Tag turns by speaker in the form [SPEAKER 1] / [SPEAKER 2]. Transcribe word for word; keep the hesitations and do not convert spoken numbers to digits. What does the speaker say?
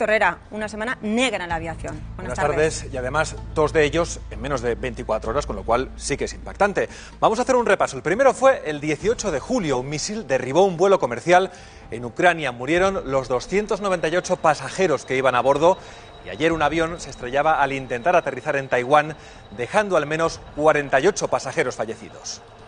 [SPEAKER 1] Herrera, una semana negra en la aviación. Buenas,
[SPEAKER 2] Buenas tardes. tardes y además dos de ellos en menos de veinticuatro horas, con lo cual sí que es impactante. Vamos a hacer un repaso. El primero fue el dieciocho de julio. Un misil derribó un vuelo comercial en Ucrania. Murieron los doscientos noventa y ocho pasajeros que iban a bordo. Y ayer un avión se estrellaba al intentar aterrizar en Taiwán, dejando al menos cuarenta y ocho pasajeros fallecidos.